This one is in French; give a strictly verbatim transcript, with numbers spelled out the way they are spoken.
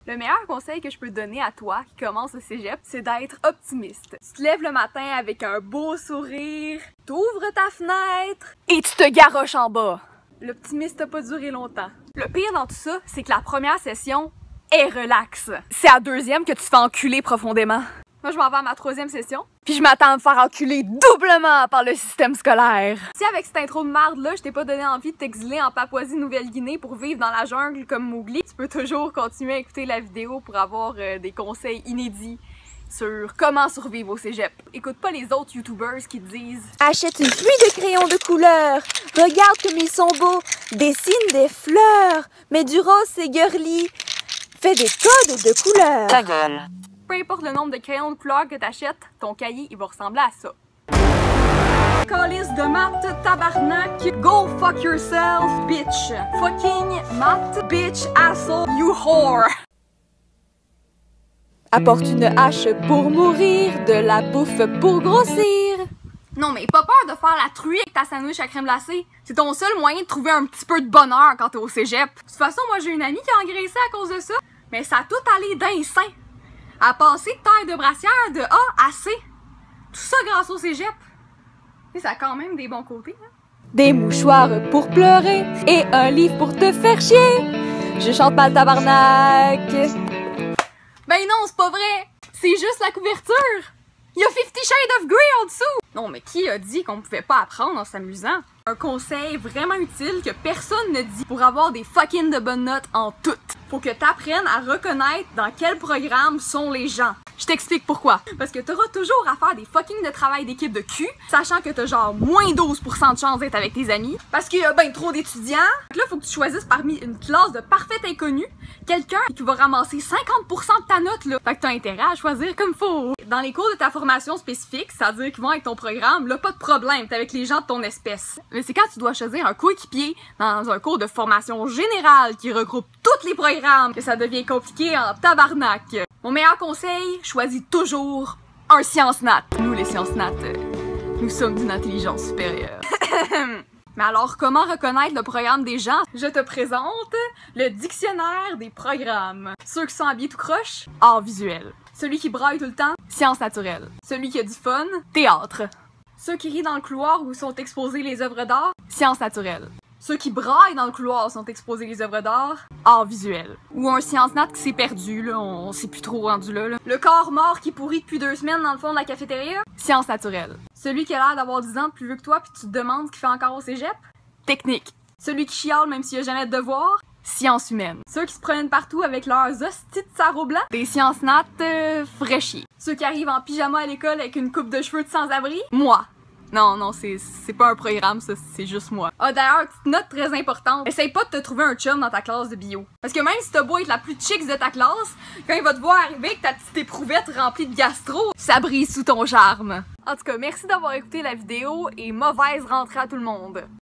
Le meilleur conseil que je peux te donner à toi qui commence le cégep, c'est d'être optimiste. Tu te lèves le matin avec un beau sourire, t'ouvres ta fenêtre et tu te garroches en bas. L'optimisme n'a pas duré longtemps. Le pire dans tout ça, c'est que la première session est relax. C'est à la deuxième que tu te fais enculer profondément. Moi, je m'en vais à ma troisième session, puis je m'attends à me faire enculer doublement par le système scolaire. Si avec cette intro de marde-là, je t'ai pas donné envie de t'exiler en Papouasie-Nouvelle-Guinée pour vivre dans la jungle comme Mowgli, tu peux toujours continuer à écouter la vidéo pour avoir euh, des conseils inédits sur comment survivre au cégep. Écoute pas les autres youtubers qui te disent « Achète une pluie de crayons de couleur, regarde comme ils sont beaux, dessine des fleurs, mets du rose c'est girly, fais des codes de couleurs. » Ta gueule. Peu importe le nombre de crayons de couleur que t'achètes, ton cahier, il va ressembler à ça. Calice de maths, tabarnak, go fuck yourself, bitch. Fucking maths, bitch, asshole, you whore. Apporte une hache pour mourir, de la bouffe pour grossir. Non mais pas peur de faire la truie avec ta sandwich à crème glacée. C'est ton seul moyen de trouver un petit peu de bonheur quand t'es au cégep. De toute façon, moi j'ai une amie qui a engraissé à cause de ça. Mais ça a tout allé d'un sein. À passer de taille de brassière de A à C. Tout ça grâce au cégep. Et ça a quand même des bons côtés, hein? Des mouchoirs pour pleurer et un livre pour te faire chier. Je chante pas le tabarnak. Ben non, c'est pas vrai! C'est juste la couverture! Il y a Fifty Shades of Grey en dessous! Non, mais qui a dit qu'on pouvait pas apprendre en s'amusant? Un conseil vraiment utile que personne ne dit pour avoir des fucking de bonnes notes en tout. Faut que t'apprennes à reconnaître dans quel programme sont les gens. Je t'explique pourquoi. Parce que t'auras toujours à faire des fucking de travail d'équipe de cul, sachant que t'as genre moins douze pour cent de chance d'être avec tes amis, parce qu'il y a ben trop d'étudiants. Là, faut que tu choisisses parmi une classe de parfaits inconnus, quelqu'un qui va ramasser cinquante pour cent de ta note, là. Fait que t'as intérêt à choisir comme faut. Dans les cours de ta formation spécifique, c'est-à-dire qu'ils vont avec ton programme, là, pas de problème, t'es avec les gens de ton espèce. Mais c'est quand tu dois choisir un coéquipier dans un cours de formation générale qui regroupe tous les programmes que ça devient compliqué en tabarnak. Mon meilleur conseil, choisis toujours un science nat. Nous, les sciences nat, euh, nous sommes d'une intelligence supérieure. Mais alors, comment reconnaître le programme des gens? Je te présente le dictionnaire des programmes. Ceux qui sont habillés tout croche, art visuel. Celui qui braille tout le temps, sciences naturelles. Celui qui a du fun, théâtre. Ceux qui rient dans le couloir où sont exposées les œuvres d'art, sciences naturelles. Ceux qui braillent dans le couloir sont exposés les œuvres d'art, art visuel. Ou un science nat qui s'est perdu, là, on sait plus trop rendu là, là. Le corps mort qui pourrit depuis deux semaines dans le fond de la cafétéria, science naturelle. Celui qui a l'air d'avoir dix ans de plus vieux que toi puis tu te demandes ce qu'il fait encore au cégep, technique. Celui qui chiale même s'il y a jamais de devoir, sciences humaines. Ceux qui se promènent partout avec leurs hosties de sarrau blanc, des sciences nat euh, fraîchies. Ceux qui arrivent en pyjama à l'école avec une coupe de cheveux de sans-abri, moi. Non, non, c'est c'est pas un programme, ça, c'est juste moi. Ah, d'ailleurs, petite note très importante, essaye pas de te trouver un chum dans ta classe de bio. Parce que même si t'as beau être la plus chicks de ta classe, quand il va te voir arriver avec ta petite éprouvette remplie de gastro, ça brise sous ton charme. En tout cas, merci d'avoir écouté la vidéo et mauvaise rentrée à tout le monde.